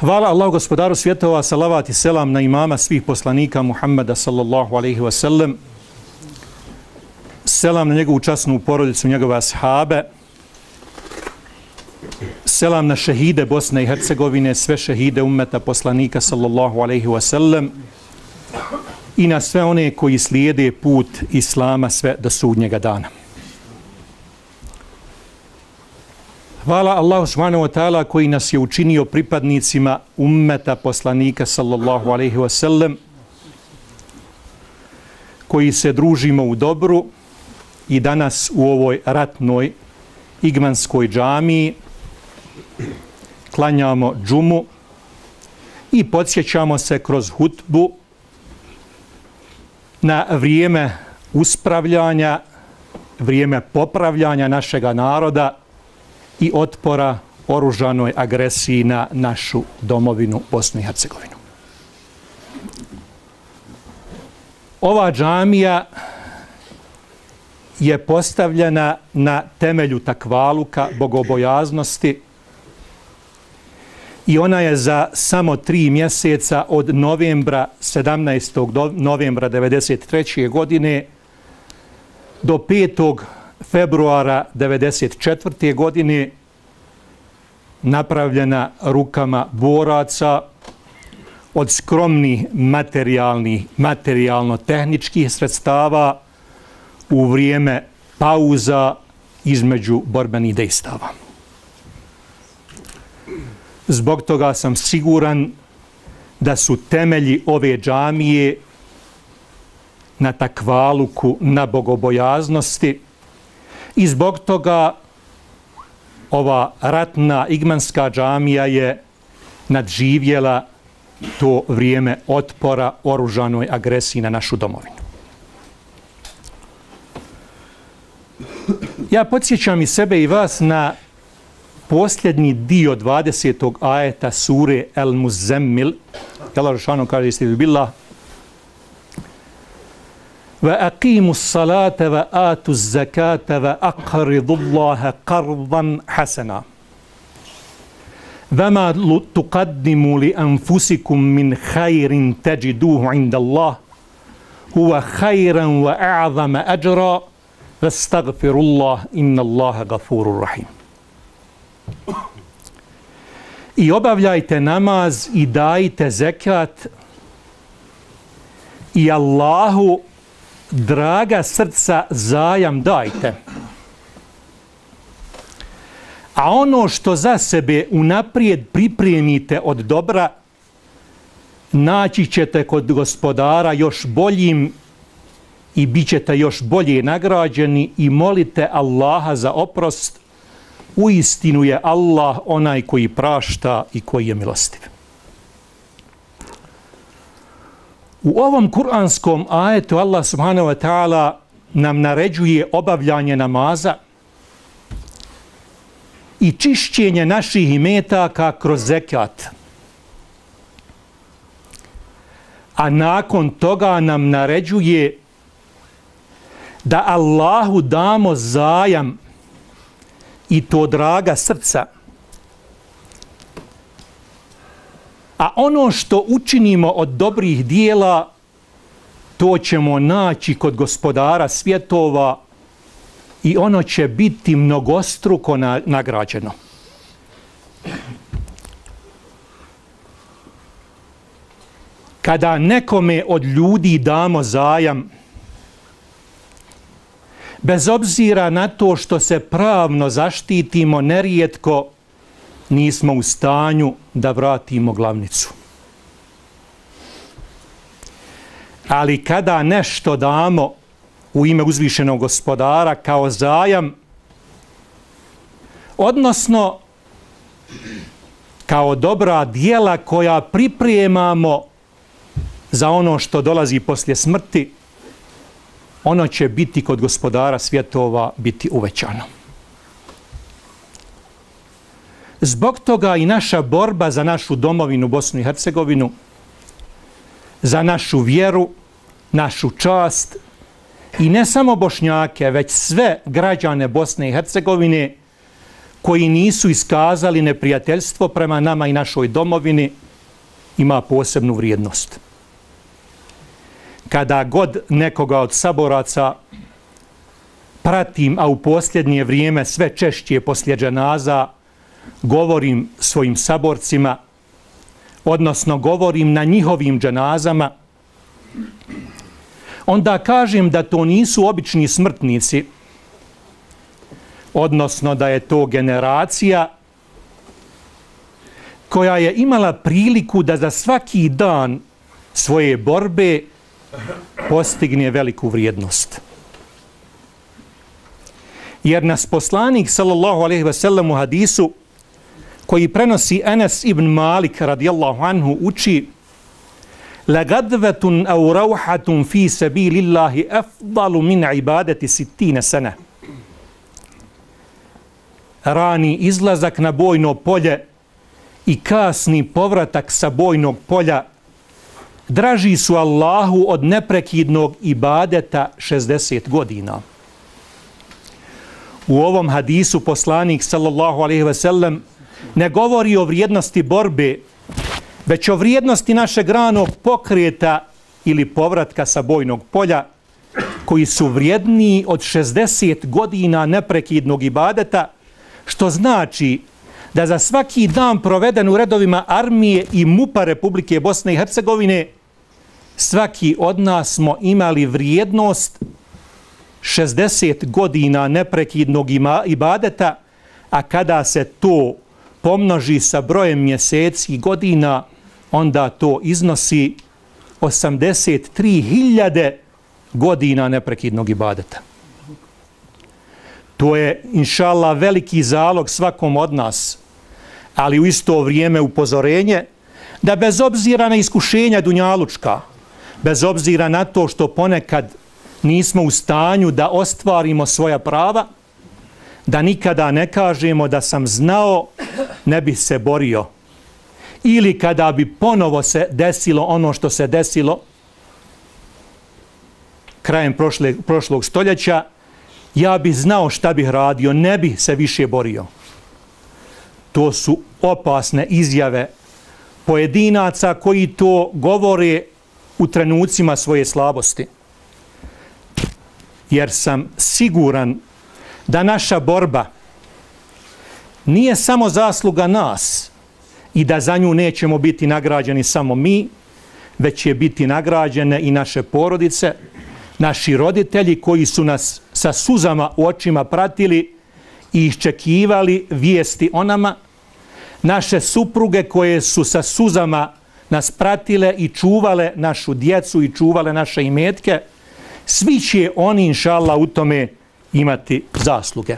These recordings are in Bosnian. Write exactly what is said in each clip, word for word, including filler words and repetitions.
Hvala Allahu gospodaru svjetova, salavat i selam na imama svih poslanika Muhammeda sallallahu alaihi wa sallam. Selam na njegovu časnu porodicu, njegove ashabe. Selam na šehide Bosne i Hercegovine, sve šehide ummeta poslanika sallallahu alaihi wa sallam i na sve one koji slijede put Islama sve do sudnjega dana. Hvala Allahu subhanahu wa ta'ala koji nas je učinio pripadnicima ummeta poslanika sallallahu alaihi wa sallam, koji se družimo u dobru i danas u ovoj ratnoj igmanskoj džamiji klanjamo džumu i podsjećamo se kroz hutbu na vrijeme uspravljanja, vrijeme popravljanja našega naroda i otpora oružanoj agresiji na našu domovinu Bosnu i Hercegovinu. Ova džamija je postavljena na temelju takvaluka, bogobojaznosti i ona je za samo tri mjeseca od novembra, sedamnaestog novembra devedeset treće. godine do petog februara devedeset četvrte. godine napravljena rukama boraca od skromnih materijalnih, materijalno-tehničkih sredstava u vrijeme pauza između borbenih dejstava. Zbog toga sam siguran da su temelji ove džamije na takvaluku, na bogobojaznosti i zbog toga ova ratna igmanska džamija je nadživjela to vrijeme otpora oružanoj agresiji na našu domovinu. Ja podsjećam i sebe i vas na posljednji dio dvadesetog ajeta sure El-Muzzemmil. Allah Žešanu kaže isti billah: وَأَقِيمُوا الصَّلَاةَ وَآتُوا الزَّكَاةَ وَأَقْرِضُوا اللَّهَ قَرْضًا حَسَنًا وَمَا تُقَدِّمُوا لِأَنفُسِكُم مِّنْ خَيْرٍ تَجِدُوهُ عِندَ اللَّهِ هُوَ خَيْرًا وَأَعْظَمَ أَجْرًا وَاسْتَغْفِرُوا اللَّهَ إِنَّ اللَّهَ غَفُورٌ رَحِيمٌ. I obavljajte namaz i dajte zekat i Allahu draga srca zajam dajte. A ono što za sebe unaprijed pripremite od dobra, naći ćete kod gospodara još boljim i bit ćete još bolje nagrađeni i molite Allaha za oprost. Uistinu je Allah onaj koji prašta i koji je milostiv. U ovom kuranskom ajetu Allah subhanahu wa ta'ala nam naređuje obavljanje namaza i čišćenje naših imetaka kroz zekat. A nakon toga nam naređuje da Allahu damo zajam i to draga srca. A ono što učinimo od dobrih dijela, to ćemo naći kod gospodara svjetova i ono će biti mnogostruko nagrađeno. Kada nekome od ljudi damo zajam, bez obzira na to što se pravno zaštitimo, nerijetko nismo u stanju da vratimo glavnicu. Ali kada nešto damo u ime uzvišenog gospodara kao zajam, odnosno kao dobra djela koja pripremamo za ono što dolazi poslije smrti, ono će biti kod gospodara svjetova biti uvećano. Zbog toga i naša borba za našu domovinu Bosnu i Hercegovinu, za našu vjeru, našu čast i ne samo Bošnjake, već sve građane Bosne i Hercegovine koji nisu iskazali neprijateljstvo prema nama i našoj domovini, ima posebnu vrijednost. Kada god nekoga od saboraca pratim, a u posljednje vrijeme sve češće poslije dženaza, govorim svojim saborcima, odnosno govorim na njihovim dženazama, onda kažem da to nisu obični smrtnici, odnosno da je to generacija koja je imala priliku da za svaki dan svoje borbe postigne veliku vrijednost. Jer nas poslanik sallallahu alejhi ve sellem u hadisu koji prenosi Enes ibn Malik radijallahu anhu uči: "Lagadvatun aw rawhatun fi sabilillahi afdalu min ibadati sittina sana." Rani izlazak na bojno polje i kasni povratak sa bojnog polja draži su Allahu od neprekidnog ibadeta šezdeset godina. U ovom hadisu poslanik sallallahu alejhi ve sellem ne govori o vrijednosti borbe, već o vrijednosti našeg ranog pokreta ili povratka sa bojnog polja, koji su vrijedniji od šezdeset godina neprekidnog ibadeta, što znači da za svaki dan proveden u redovima armije i MUP-a Republike Bosne i Hercegovine, svaki od nas smo imali vrijednost šezdeset godina neprekidnog ibadeta, a kada se to pomnoži sa brojem mjeseci i godina, onda to iznosi osamdeset tri hiljade godina neprekidnog ibadeta. To je, inša Allah, veliki zalog svakom od nas, ali u isto vrijeme upozorenje da bez obzira na iskušenja dunjalučka, bez obzira na to što ponekad nismo u stanju da ostvarimo svoja prava, da nikada ne kažemo da sam znao, ne bi se borio. Ili kada bi ponovo se desilo ono što se desilo krajem prošle, prošlog stoljeća, ja bi znao šta bih radio, ne bi se više borio. To su opasne izjave pojedinaca koji to govore u trenucima svoje slabosti. Jer sam siguran da naša borba nije samo zasluga nas i da za nju nećemo biti nagrađeni samo mi, već će biti nagrađene i naše porodice, naši roditelji koji su nas sa suzama u očima pratili i iščekivali vijesti o nama, naše supruge koje su sa suzama nas pratile i čuvale našu djecu i čuvale naše imetke, svi će oni, inša Allah, u tome imati zasluge.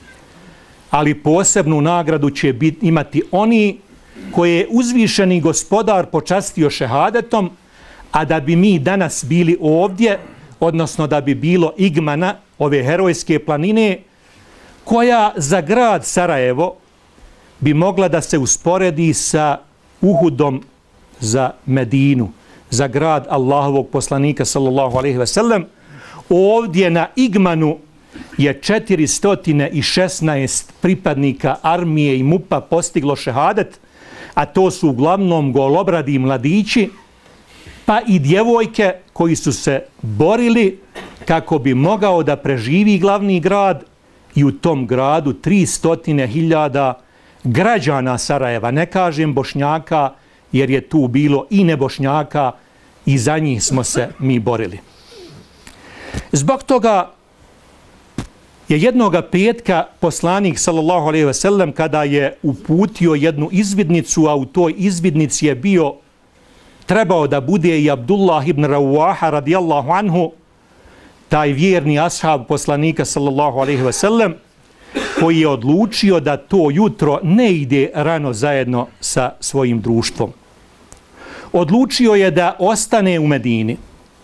Ali posebnu nagradu će biti, imati oni koje je uzvišeni gospodar počastio šehadetom, a da bi mi danas bili ovdje, odnosno da bi bilo igmana ove herojske planine, koja za grad Sarajevo bi mogla da se usporedi sa Uhudom za Medinu, za grad Allahovog poslanika sallallahu alejhi ve sellem. Ovdje na igmanu je četiristo šesnaest pripadnika armije i MUP-a postiglo šehadet, a to su uglavnom golobradi mladići, pa i djevojke koji su se borili kako bi mogao da preživi glavni grad i u tom gradu tristo hiljada građana Sarajeva, ne kažem Bošnjaka, jer je tu bilo i nebošnjaka i za njih smo se mi borili. Zbog toga je jednoga petka poslanik sallallahu alejhi ve sellem, kada je uputio jednu izvidnicu, a u toj izvidnici je bio, trebao da bude i Abdullah ibn Rawaha radijallahu anhu, taj vjerni ashab poslanika sallallahu alejhi ve sellem, koji je odlučio da to jutro ne ide rano zajedno sa svojim društvom. Odlučio je da ostane u Medini,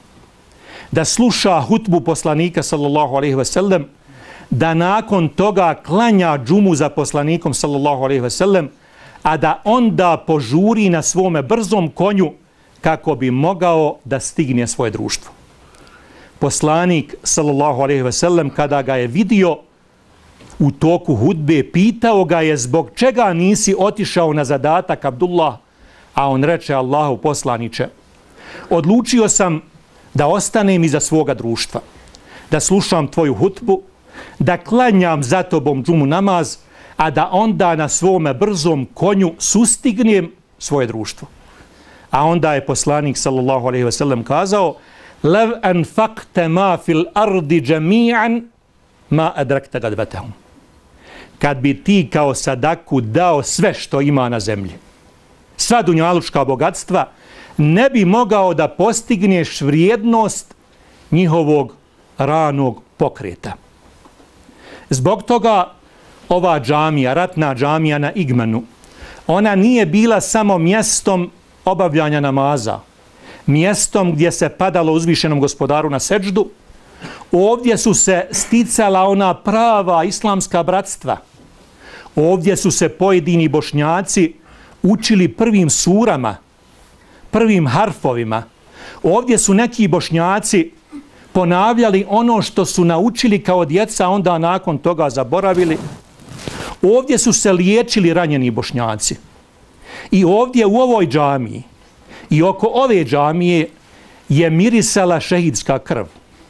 da sluša hutbu poslanika sallallahu alejhi ve sellem, da nakon toga klanja džumu za poslanikom sallallahu alejhi ve sellem, a da onda požuri na svome brzom konju kako bi mogao da stigne svoje društvo. Poslanik sallallahu alejhi ve sellem, kada ga je vidio, u toku hudbe, pitao ga je zbog čega nisi otišao na zadatak Abdullah, a on reče Allahu poslaniče, odlučio sam da ostanem iza svoga društva, da slušam tvoju hutbu, da klanjam za tobom džumu namaz, a da onda na svome brzom konju sustignem svoje društvo. A onda je poslanik sallallahu alejhi ve sellem kazao: "Lav anfaqta ma fil ardi jami'an ma adrakta gadvatahum." Kad bi ti kao sadaku dao sve što ima na zemlji, sva dunjalučka bogatstva, ne bi mogao da postigneš vrijednost njihovog ranog pokreta. Zbog toga ova džamija, ratna džamija na Igmanu, ona nije bila samo mjestom obavljanja namaza, mjestom gdje se padalo uzvišenom gospodaru na seđdu. Ovdje su se sticala ona prava islamska bratstva. Ovdje su se pojedini Bošnjaci učili prvim surama, prvim harfovima. Ovdje su neki Bošnjaci ponavljali ono što su naučili kao djeca, onda nakon toga zaboravili. Ovdje su se liječili ranjeni Bošnjaci. I ovdje u ovoj džamiji i oko ove džamije je mirisala šehidska krv.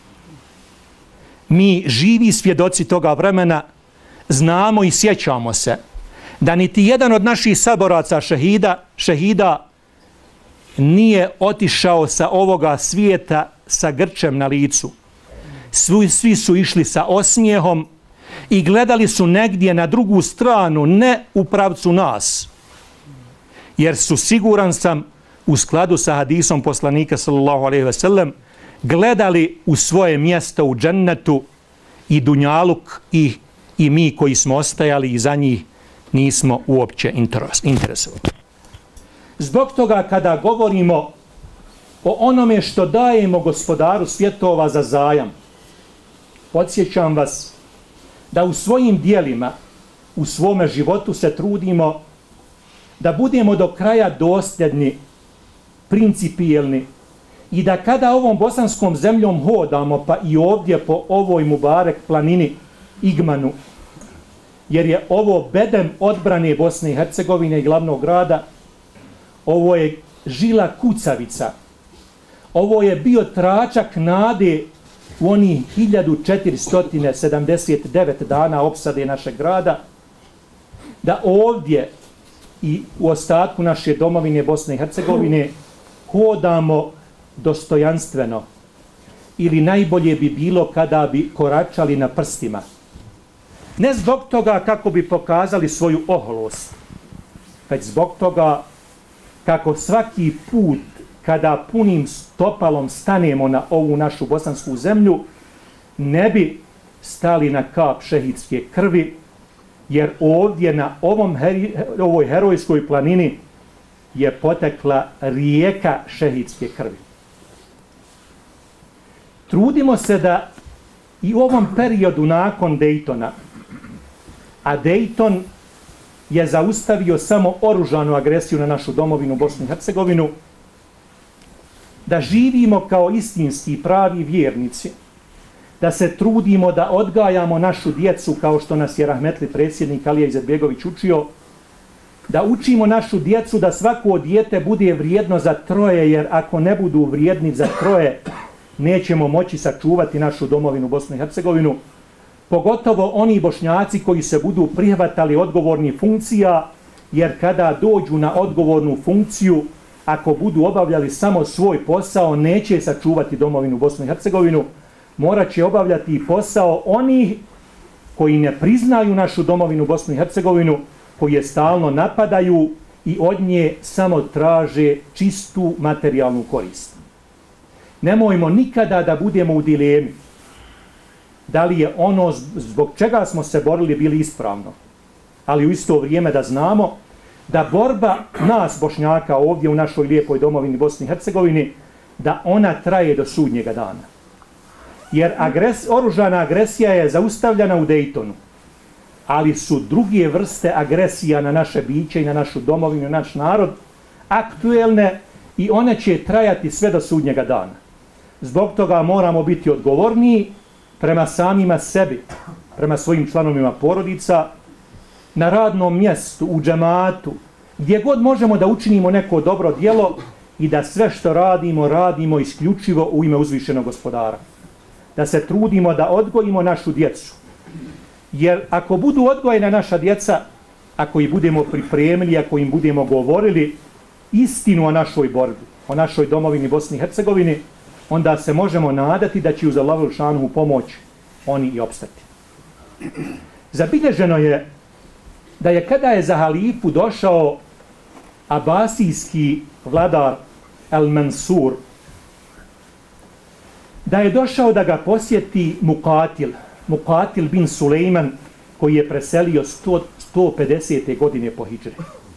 Mi, živi svjedoci toga vremena, znamo i sjećamo se da niti jedan od naših saboraca šehida, šehida nije otišao sa ovoga svijeta sa grčem na licu. Svi, svi su išli sa osmijehom i gledali su negdje na drugu stranu, ne u pravcu nas. Jer su, siguran sam, u skladu sa hadisom poslanika sallallahu alejhi ve sellem, gledali u svoje mjesto u džennetu i dunjaluk i, i mi koji smo ostajali i za njih nismo uopće interes, interesovali. Zbog toga kada govorimo o onome što dajemo gospodaru svjetova za zajam, podsjećam vas da u svojim dijelima, u svome životu se trudimo da budemo do kraja dosljedni, principijelni i da kada ovom bosanskom zemljom hodamo, pa i ovdje po ovoj Mubarek planini Igmanu, jer je ovo bedem odbrane Bosne i Hercegovine i glavnog grada, ovo je žila kucavica, ovo je bio tračak nade u onih hiljadu četiristo sedamdeset devet dana opsade našeg grada, da ovdje i u ostatku naše domovine Bosne i Hercegovine hodamo dostojanstveno, ili najbolje bi bilo kada bi koračali na prstima. Ne zbog toga kako bi pokazali svoju oholost, već zbog toga kako svaki put kada punim stopalom stanemo na ovu našu bosansku zemlju, ne bi stali na kap šehidske krvi, jer ovdje na ovom heri, ovoj herojskoj planini je potekla rijeka šehidske krvi. Trudimo se da i u ovom periodu nakon Dejtona, a Dejton je zaustavio samo oružanu agresiju na našu domovinu Bosnu i Hercegovinu, da živimo kao istinski pravi vjernici, da se trudimo da odgajamo našu djecu kao što nas je rahmetli predsjednik Alija Izetbegović učio, da učimo našu djecu da svako dijete bude vrijedno za troje, jer ako ne budu vrijedni za troje, nećemo moći sačuvati našu domovinu Bosnu i Hercegovinu, pogotovo oni Bošnjaci koji se budu prihvatali odgovornih funkcija, jer kada dođu na odgovornu funkciju, ako budu obavljali samo svoj posao, neće sačuvati domovinu Bosnu i Hercegovinu, morat će obavljati i posao onih koji ne priznaju našu domovinu Bosnu i Hercegovinu, koji je stalno napadaju i od nje samo traže čistu materijalnu korist. Nemojmo nikada da budemo u dilemi da li je ono zbog čega smo se borili bili ispravno, ali u isto vrijeme da znamo da borba nas Bošnjaka ovdje u našoj lijepoj domovini Bosni i Hercegovini, da ona traje do sudnjega dana. Jer agres, oružana agresija je zaustavljena u Dejtonu, ali su druge vrste agresija na naše biće i na našu domovinu i naš narod aktuelne i one će trajati sve do sudnjega dana. Zbog toga moramo biti odgovorniji prema samima sebi, prema svojim članovima porodica, na radnom mjestu, u džematu, gdje god možemo da učinimo neko dobro djelo i da sve što radimo, radimo isključivo u ime uzvišenog Gospodara. Da se trudimo da odgojimo našu djecu. Jer ako budu odgojena naša djeca, ako ih budemo pripremili, ako im budemo govorili istinu o našoj borbi, o našoj domovini Bosni i Hercegovini, onda se možemo nadati da će uz Allahovu šanuhu pomoć oni i opstati. Zabilježeno je da je kada je za halifu došao abasijski vladar El-Mansur, da je došao da ga posjeti Muqatil, Muqatil bin Sulejman, koji je preselio sto pedesete godine po hidžri.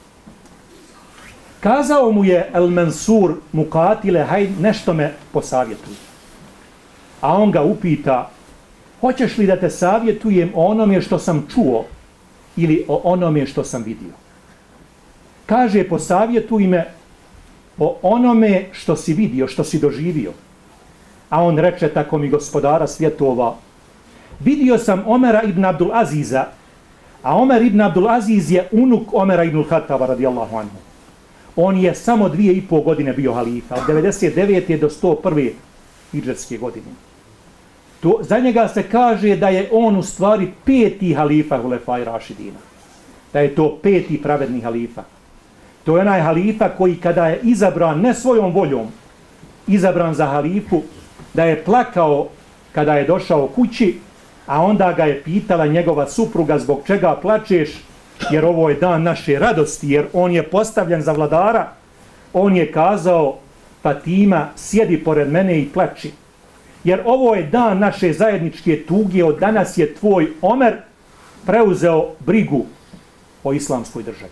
Kazao mu je El-Mansur, Muqatile, hajde nešto me posavjetuj. A on ga upita, hoćeš li da te savjetujem o onome što sam čuo ili o onome što sam vidio? Kaže, posavjetuj me o onome što si vidio, što si doživio. A on reče, tako mi Gospodara svjetova, vidio sam Omera ibn Abdul Aziza, a Omer ibn Abdul Aziz je unuk Omera ibn Khattaba radijallahu anhu. On je samo dvije i pol godine bio halifa, od devedeset devete do sto prve hidžretske godine. To, za njega se kaže da je on u stvari peti halifa Hulefaj Rašidina. Da je to peti pravedni halifa. To je onaj halifa koji kada je izabran ne svojom voljom, izabran za halifu, da je plakao kada je došao kući, a onda ga je pitala njegova supruga zbog čega plačeš, jer ovo je dan naše radosti, jer on je postavljen za vladara. On je kazao, Fatima, sjedi pored mene i plači, jer ovo je dan naše zajedničke tuge, od danas je tvoj Omer preuzeo brigu o islamskoj državi.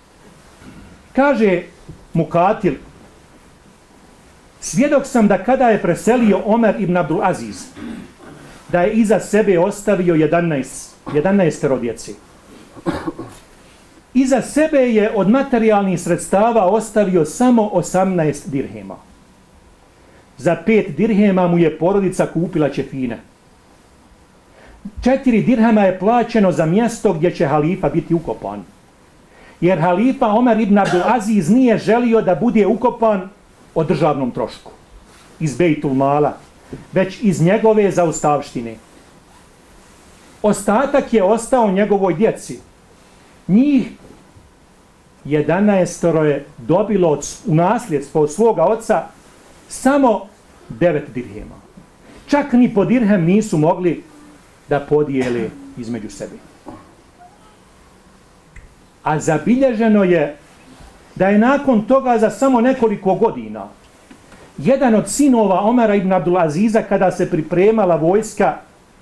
Kaže Muqatil, svjedok sam da kada je preselio Omer ibn Abdul Aziz, da je iza sebe ostavio jedanaest, jedanaest djece. Iza sebe je od materijalnih sredstava ostavio samo osamnaest dirhema. Za pet dirhema mu je porodica kupila ćefine. Četiri dirhema je plaćeno za mjesto gdje će halifa biti ukopan. Jer halifa Omer ibn Abdul Aziz nije želio da bude ukopan o državnom trošku, iz Bejtul Mala, već iz njegove zaustavštine. Ostatak je ostao njegovoj djeci. Njih jedanaestoro je dobilo od, u nasljedstvo od svoga oca samo devet dirhema. Čak ni po dirhem nisu mogli da podijele između sebe. A zabilježeno je da je nakon toga za samo nekoliko godina jedan od sinova Omera ibn Abdul Aziza, kada se pripremala vojska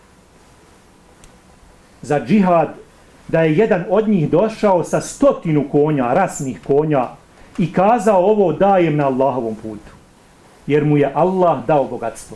za džihad, da je jedan od njih došao sa stotinu konja, rasnih konja, i kazao, ovo dajem na Allahovom putu, jer mu je Allah dao bogatstvo.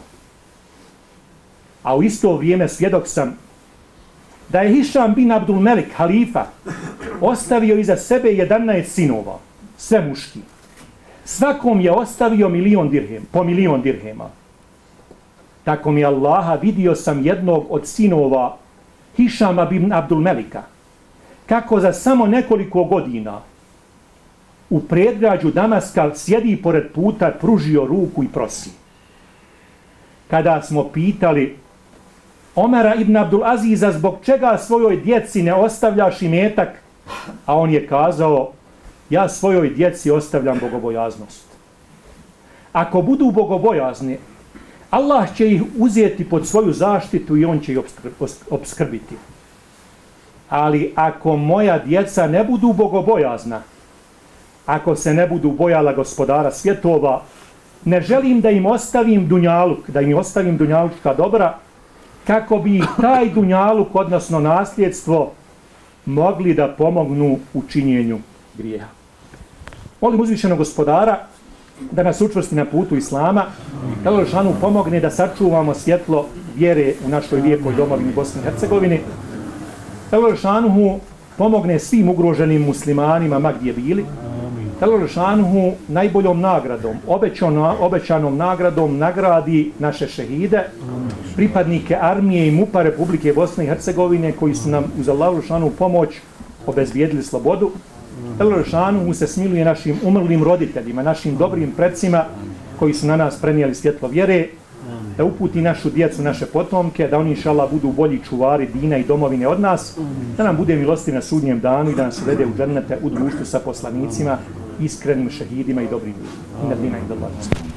A u isto vrijeme svjedok sam da je Hišam bin Abdul Melik, halifa, ostavio iza sebe jedanaest sinova, sve muški. Svakom je ostavio milion dirhem, po milion dirhema. Tako mi Allaha, vidio sam jednog od sinova Hišama bin Abdul Melika, kako za samo nekoliko godina u predgrađu Damaska sjedi pored puta, pružio ruku i prosi. Kada smo pitali Omera ibn Abdul Aziza zbog čega svojoj djeci ne ostavljaš imetak, a on je kazao, ja svojoj djeci ostavljam bogobojaznost. Ako budu bogobojazni, Allah će ih uzeti pod svoju zaštitu i on će ih obskrbiti. Ali ako moja djeca ne budu bogobojazna, ako se ne budu bojala Gospodara svjetova, ne želim da im ostavim dunjaluk, da im ostavim dunjalučka dobra, kako bi taj dunjaluk, odnosno nasljedstvo, mogli da pomognu u činjenju grijeha. Molim uzvišenog Gospodara da nas učvrsti na putu Islama, da Đelešanu pomogne da sačuvamo svjetlo vjere u našoj lijepoj domovini Bosni i Hercegovini, da Đelešanu pomogne svim ugroženim muslimanima ma gdje bili, Đelešanuhu najboljom nagradom, obećano, obećanom nagradom nagradi naše šehide, pripadnike armije i MUP-a Republike Bosne i Hercegovine koji su nam uz Allahu Đelešanuhu pomoć obezbijedili slobodu. Đelešanuhu se smiluje našim umrlim roditeljima, našim dobrim predsima koji su na nas prenijeli svjetlo vjere, da uputi našu djecu, naše potomke, da oni inšallah budu bolji čuvari dina i domovine od nas, da nam bude milostiv na sudnjem danu i da nas uvede u džennete u društvu sa poslanicima, iskrenim šehidima i dobrim ljudima.